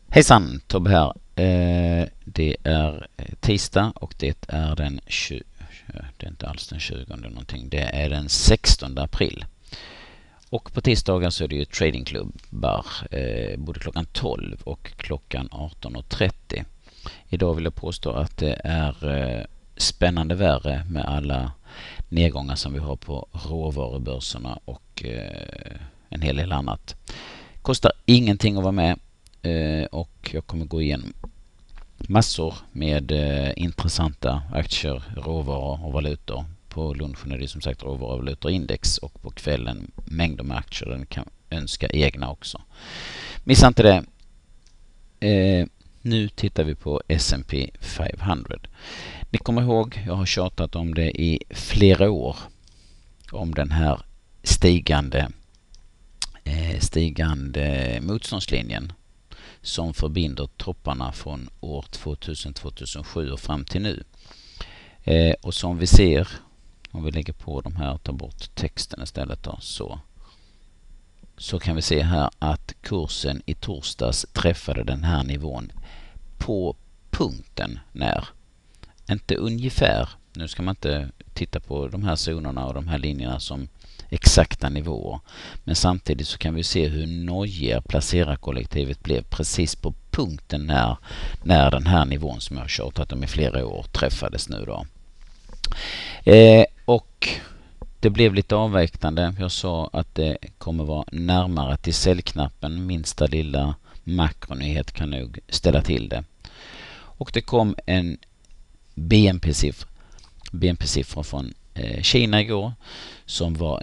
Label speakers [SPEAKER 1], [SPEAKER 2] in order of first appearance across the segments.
[SPEAKER 1] Hejsan, Tobbe här. Det är tisdag och det är det är inte alls den 20:e någonting. Det är den 16 april. Och på tisdagar så är det ju tradingklubbar både klockan 12 och klockan 18.30. Idag vill jag påstå att det är spännande värre med alla nedgångar som vi har på råvarubörserna och en hel del annat. Kostar ingenting att vara med. Och jag kommer gå igenom massor med intressanta aktier, råvaror och valutor. På lunchen är det som sagt råvaror och valutorindex och på kvällen mängder med aktier. Den kan önska egna också. Missa inte det. Nu tittar vi på S&P 500. Ni kommer ihåg, jag har tjatat om det i flera år. Om den här stigande motståndslinjen som förbinder topparna från år 2000-2007 och fram till nu. Och som vi ser, om vi lägger på de här och tar bort texten istället då, så kan vi se här att kursen i torsdags träffade den här nivån på punkten när. Inte ungefär, nu ska man inte titta på de här zonerna och de här linjerna som exakta nivåer. Men samtidigt så kan vi se hur nojiga placerarkollektivet blev precis på punkten när den här nivån som jag har tjatat om i flera år träffades nu då. Och det blev lite avväktande. Jag sa att det kommer vara närmare till säljknappen. Minsta lilla makronyhet kan nog ställa till det. Och det kom en BNP-siffra från Kina igår som var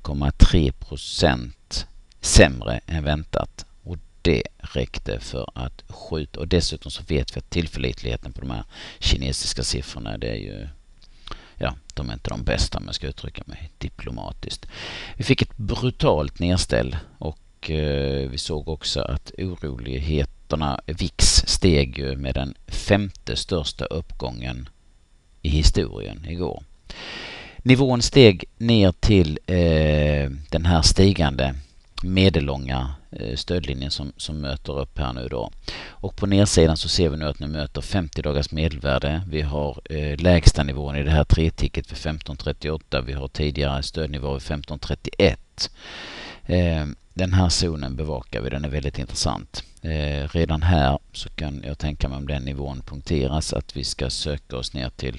[SPEAKER 1] 0,3% sämre än väntat. Och det räckte för att skjuta. Och dessutom så vet vi att tillförlitligheten på de här kinesiska siffrorna, det är ju, ja, de är inte de bästa om jag ska uttrycka mig diplomatiskt. Vi fick ett brutalt nedställ och vi såg också att oroligheterna, VIX steg ju med den 5:e största uppgången i historien igår. Nivån steg ner till den här stigande medellånga stödlinjen som möter upp här nu då. Och på nedsidan så ser vi nu att nu möter 50 dagars medelvärde. Vi har lägsta nivån i det här treticket för 15.38. Vi har tidigare stödnivå vid 15.31. Den här zonen bevakar vi, den är väldigt intressant. Redan här så kan jag tänka mig om den nivån punkteras att vi ska söka oss ner till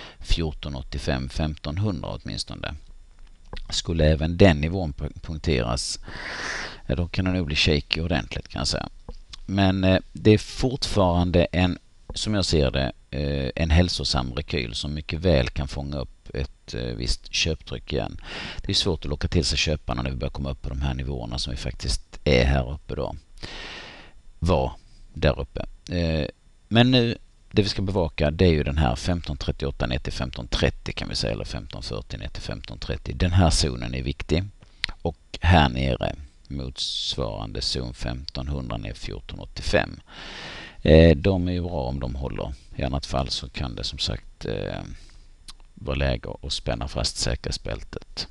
[SPEAKER 1] 1485-1500 åtminstone. Skulle även den nivån punkteras, då kan det nog bli shaky ordentligt kan jag säga. Men det är fortfarande som jag ser det, en hälsosam rekyl som mycket väl kan fånga upp ett visst köptryck igen. Det är svårt att locka till sig köparna när vi börjar komma upp på de här nivåerna som vi faktiskt är här uppe då. Var där uppe. Men nu, det vi ska bevaka, det är ju den här 15.38 ner till 15.30 kan vi säga, eller 15.40 ner till 15.30. Den här zonen är viktig. Och här nere motsvarande zon 1500 ner 1485. De är ju bra om de håller. I annat fall så kan det som sagt vara läge att spänna fast säkerhetsbältet.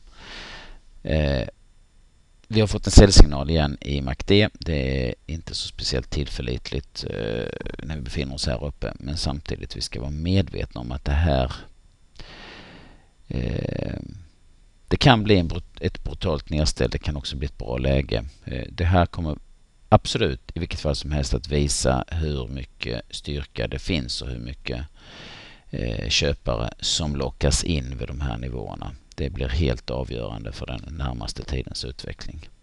[SPEAKER 1] Vi har fått en säljsignal igen i MACD. Det är inte så speciellt tillförlitligt när vi befinner oss här uppe. Men samtidigt vi ska vara medvetna om att det här det kan bli ett brutalt nedställ. Det kan också bli ett bra läge. Det här kommer absolut i vilket fall som helst att visa hur mycket styrka det finns och hur mycket köpare som lockas in vid de här nivåerna. Det blir helt avgörande för den närmaste tidens utveckling.